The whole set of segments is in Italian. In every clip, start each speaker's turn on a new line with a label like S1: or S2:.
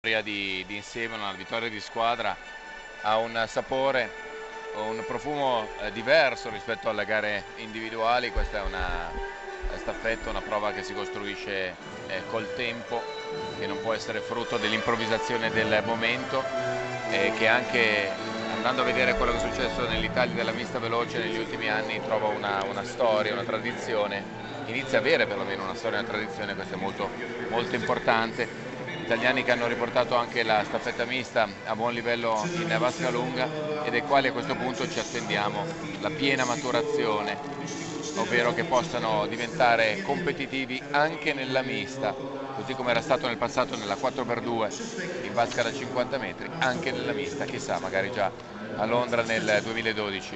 S1: Di insieme, una vittoria di squadra ha un sapore, un profumo diverso rispetto alle gare individuali. Questa è una staffetta, una prova che si costruisce col tempo, che non può essere frutto dell'improvvisazione del momento, che anche andando a vedere quello che è successo nell'Italia della mista veloce negli ultimi anni trova una storia, una tradizione, inizia a avere perlomeno una storia e una tradizione. Questo è molto, molto importante. Italiani che hanno riportato anche la staffetta mista a buon livello in vasca lunga e dai quali a questo punto ci attendiamo la piena maturazione, ovvero che possano diventare competitivi anche nella mista, così come era stato nel passato nella 4x2 in vasca da 50 metri, anche nella mista, chissà, magari già a Londra nel 2012.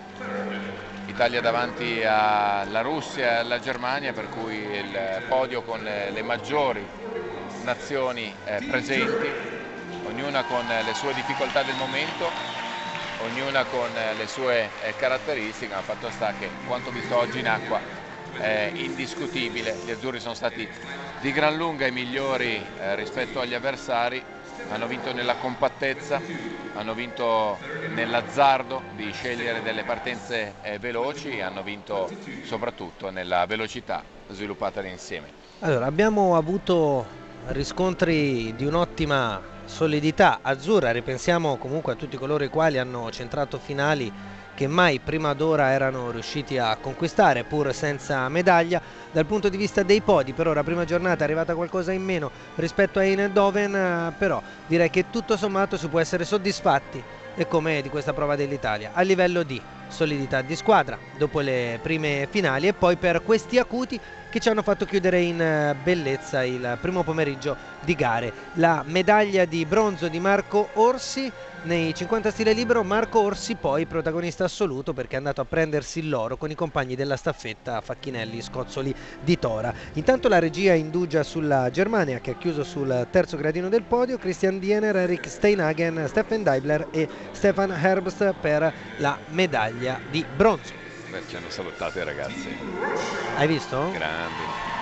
S1: Italia davanti alla Russia e alla Germania, per cui il podio con le maggiori nazioni presenti, ognuna con le sue difficoltà del momento, ognuna con le sue caratteristiche, ma fatto sta che quanto visto oggi in acqua è indiscutibile. Gli azzurri sono stati di gran lunga i migliori rispetto agli avversari, hanno vinto nella compattezza, hanno vinto nell'azzardo di scegliere delle partenze veloci, hanno vinto soprattutto nella velocità sviluppata insieme.
S2: Allora, abbiamo avuto riscontri di un'ottima solidità azzurra. Ripensiamo comunque a tutti coloro i quali hanno centrato finali che mai prima d'ora erano riusciti a conquistare, pur senza medaglia. Dal punto di vista dei podi, per ora, prima giornata è arrivata qualcosa in meno rispetto a Eindhoven, però direi che tutto sommato si può essere soddisfatti, e come di questa prova dell'Italia, a livello di solidità di squadra dopo le prime finali, e poi per questi acuti che ci hanno fatto chiudere in bellezza il primo pomeriggio di gare. La medaglia di bronzo di Marco Orsi nei 50 stile libero. Marco Orsi poi protagonista assoluto, perché è andato a prendersi l'oro con i compagni della staffetta Facchinelli, Scozzoli, di Tora. Intanto la regia indugia sulla Germania, che ha chiuso sul terzo gradino del podio. Christian Diener, Erik Steinhagen, Steffen Deibler e Stefan Herbst per la medaglia di bronzo.
S1: Beh, ci hanno salutato i ragazzi.
S2: Hai visto?
S1: Grandi.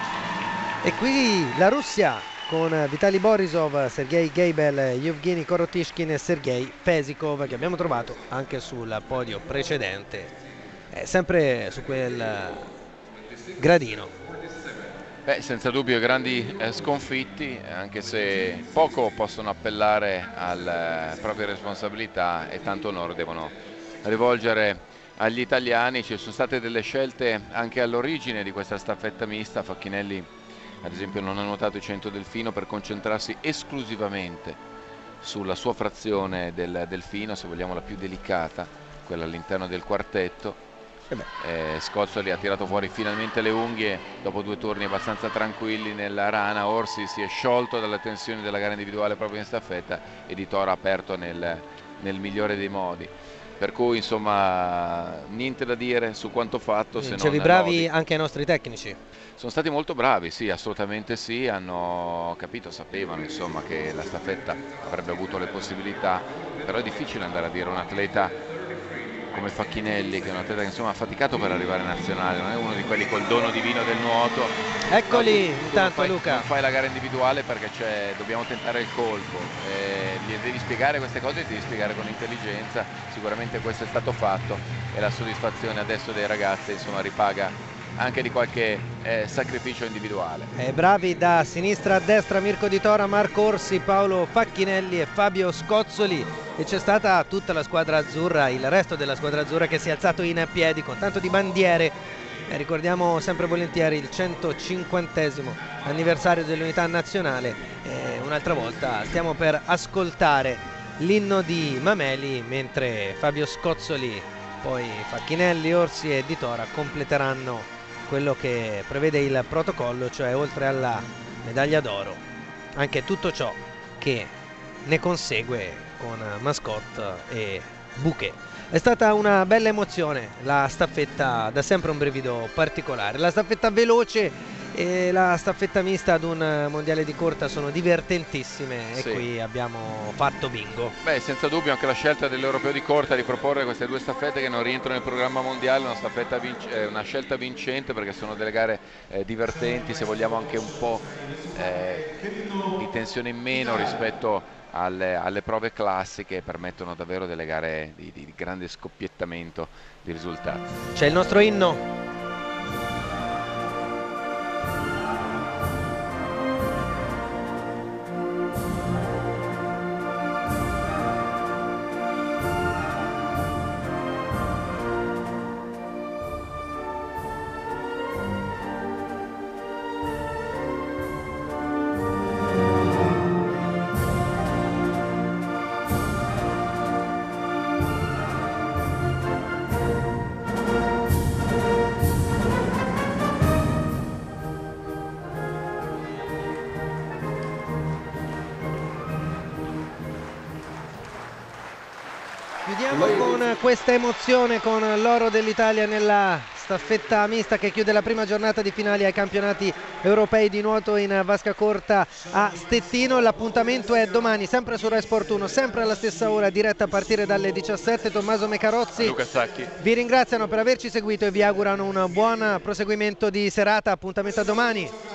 S2: E qui la Russia con Vitali Borisov, Sergei Geibel, Yevgeny Korotishkin e Sergei Pesikov, che abbiamo trovato anche sul podio precedente, sempre su quel gradino.
S1: Beh, senza dubbio grandi sconfitti, anche se poco possono appellare alle proprie responsabilità e tanto onore devono rivolgere agli italiani. Ci sono state delle scelte anche all'origine di questa staffetta mista. Facchinelli ad esempio non ha nuotato i 100 delfino per concentrarsi esclusivamente sulla sua frazione del delfino, se vogliamo la più delicata, quella all'interno del quartetto. Scozzoli ha tirato fuori finalmente le unghie dopo 2 turni abbastanza tranquilli nella rana. Orsi si è sciolto dalle tensioni della gara individuale proprio in staffetta e Di Tora ha aperto nel migliore dei modi. Per cui insomma niente da dire su quanto fatto, se non
S2: bravi
S1: lodi.
S2: anche i nostri tecnici.
S1: Sono stati molto bravi, sì, assolutamente sì, hanno capito, sapevano insomma che la staffetta avrebbe avuto le possibilità, però è difficile andare a dire a un atleta come Facchinelli, che è un atleta che insomma ha faticato per arrivare in nazionale, non è uno di quelli col dono divino del nuoto.
S2: Eccoli,
S1: no,
S2: intanto Luca.
S1: Non fai la gara individuale perché dobbiamo tentare il colpo, gli devi spiegare queste cose, ti devi spiegare con intelligenza. Sicuramente questo è stato fatto e la soddisfazione adesso dei ragazzi insomma ripaga anche di qualche sacrificio individuale.
S2: Bravi da sinistra a destra Mirko Di Tora, Marco Orsi, Paolo Facchinelli e Fabio Scozzoli, e c'è stata tutta la squadra azzurra, il resto della squadra azzurra, che si è alzato in piedi con tanto di bandiere. Ricordiamo sempre volentieri il 150° anniversario dell'unità nazionale. Un'altra volta stiamo per ascoltare l'inno di Mameli, mentre Fabio Scozzoli, poi Facchinelli, Orsi e Di Tora completeranno quello che prevede il protocollo, cioè oltre alla medaglia d'oro anche tutto ciò che ne consegue con mascotte e bouquet. È stata una bella emozione la staffetta, da sempre un brivido particolare. La staffetta veloce E la staffetta mista ad un mondiale di corta sono divertentissime,
S1: Sì.
S2: e qui abbiamo fatto bingo.
S1: Beh, senza dubbio anche la scelta dell'Europeo di corta di proporre queste due staffette che non rientrano nel programma mondiale è una scelta vincente, perché sono delle gare divertenti, se vogliamo anche un po' di tensione in meno rispetto alle prove classiche, permettono davvero delle gare di grande scoppiettamento di risultati.
S2: C'è il nostro inno. Chiudiamo con questa emozione, con l'oro dell'Italia nella staffetta mista che chiude la prima giornata di finali ai campionati europei di nuoto in vasca corta a Stettino. L'appuntamento è domani, sempre su Rai Sport 1, sempre alla stessa ora, diretta a partire dalle 17. Tommaso Mecarozzi,
S1: Luca Sacchi,
S2: vi ringraziano per averci seguito e vi augurano un buon proseguimento di serata. Appuntamento a domani.